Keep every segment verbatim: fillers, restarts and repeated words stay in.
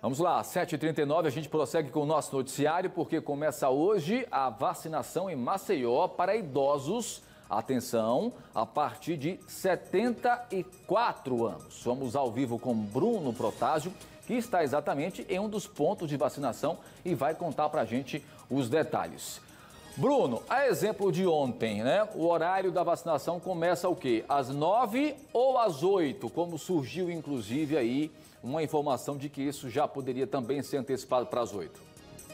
Vamos lá, sete e trinta e nove, a gente prossegue com o nosso noticiário porque começa hoje a vacinação em Maceió para idosos, atenção, a partir de setenta e quatro anos. Vamos ao vivo com Bruno Protásio, que está exatamente em um dos pontos de vacinação e vai contar para a gente os detalhes. Bruno, a exemplo de ontem, né? O horário da vacinação começa o quê? Às nove ou às oito? Como surgiu, inclusive, aí uma informação de que isso já poderia também ser antecipado para as oito.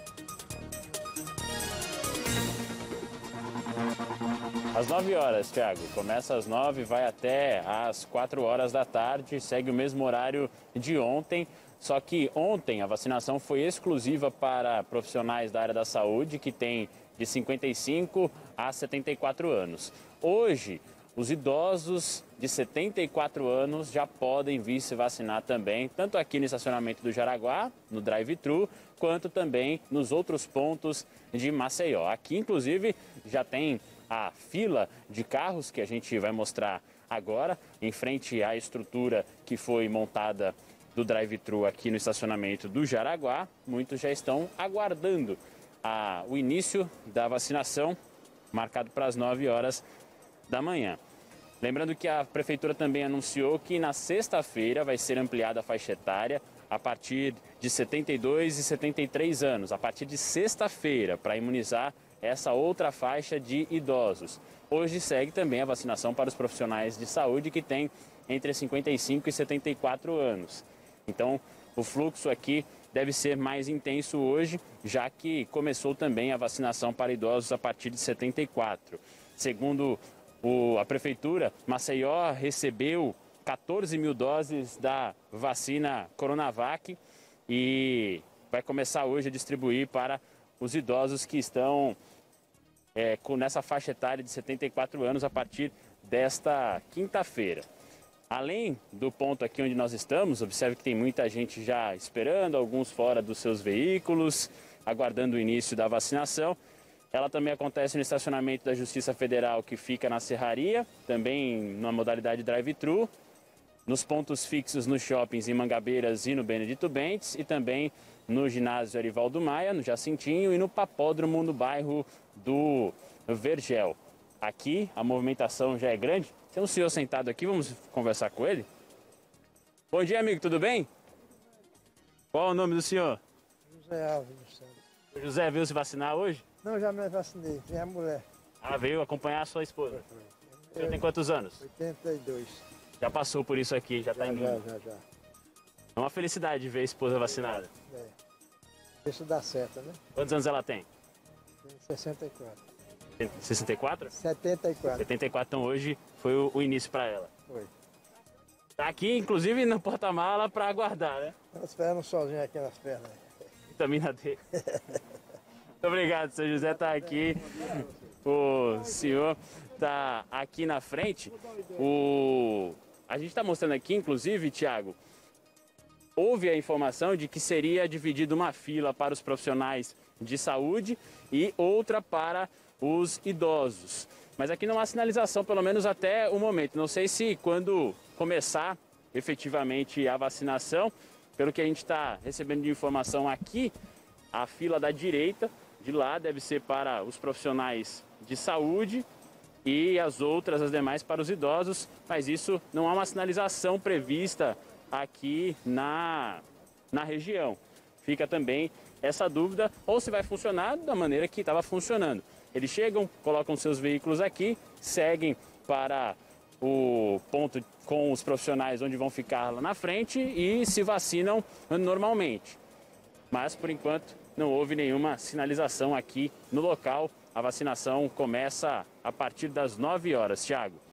Às nove horas, Thiago. Começa às nove, vai até às quatro horas da tarde, segue o mesmo horário de ontem. Só que ontem a vacinação foi exclusiva para profissionais da área da saúde que têm de cinquenta e cinco a setenta e quatro anos. Hoje, os idosos de setenta e quatro anos já podem vir se vacinar também, tanto aqui no estacionamento do Jaraguá, no drive-thru, quanto também nos outros pontos de Maceió. Aqui, inclusive, já tem a fila de carros que a gente vai mostrar agora, em frente à estrutura que foi montada do drive-thru aqui no estacionamento do Jaraguá. Muitos já estão aguardando a, o início da vacinação, marcado para as nove horas da manhã. Lembrando que a Prefeitura também anunciou que na sexta-feira vai ser ampliada a faixa etária a partir de setenta e dois e setenta e três anos, a partir de sexta-feira, para imunizar essa outra faixa de idosos. Hoje segue também a vacinação para os profissionais de saúde que têm entre cinquenta e cinco e setenta e quatro anos. Então, o fluxo aqui deve ser mais intenso hoje, já que começou também a vacinação para idosos a partir de setenta e quatro. Segundo o, a Prefeitura, Maceió recebeu quatorze mil doses da vacina Coronavac e vai começar hoje a distribuir para os idosos que estão é, com, nessa faixa etária de setenta e quatro anos a partir desta quinta-feira. Além do ponto aqui onde nós estamos, observe que tem muita gente já esperando, alguns fora dos seus veículos, aguardando o início da vacinação. Ela também acontece no estacionamento da Justiça Federal, que fica na Serraria, também na modalidade drive-thru, nos pontos fixos nos shoppings em Mangabeiras e no Benedito Bentes, e também no ginásio Arivaldo Maia, no Jacintinho, e no papódromo no bairro do Vergel. Aqui a movimentação já é grande. Tem um senhor sentado aqui, vamos conversar com ele. Bom dia, amigo, tudo bem? Qual é o nome do senhor? José Alves dos Santos. O José veio se vacinar hoje? Não, já me vacinei, minha mulher. Ah, veio acompanhar a sua esposa. Foi, foi. O senhor tem quantos anos? oitenta e dois. Já passou por isso aqui, já está em Já, mim. já, já. É uma felicidade ver a esposa vacinada. É. Isso dá certo, né? Quantos anos ela tem? Tem sessenta e quatro. sessenta e quatro? setenta e quatro. setenta e quatro, então hoje foi o, o início para ela. Foi. Tá aqui, inclusive, no porta-mala para aguardar, né? Ela esperando sozinha aqui nas pernas. Vitamina D. Muito obrigado, seu José tá aqui. O senhor tá aqui na frente. O... A gente está mostrando aqui, inclusive, Thiago, houve a informação de que seria dividida uma fila para os profissionais de saúde e outra para os idosos. Mas aqui não há sinalização, pelo menos até o momento. Não sei se quando começar efetivamente a vacinação, pelo que a gente está recebendo de informação aqui, a fila da direita, de lá, deve ser para os profissionais de saúde e as outras, as demais, para os idosos. Mas isso não há uma sinalização prevista aqui na, na região. Fica também essa dúvida, ou se vai funcionar da maneira que estava funcionando. Eles chegam, colocam seus veículos aqui, seguem para o ponto com os profissionais onde vão ficar lá na frente e se vacinam normalmente. Mas, por enquanto, não houve nenhuma sinalização aqui no local. A vacinação começa a partir das nove horas, Thiago.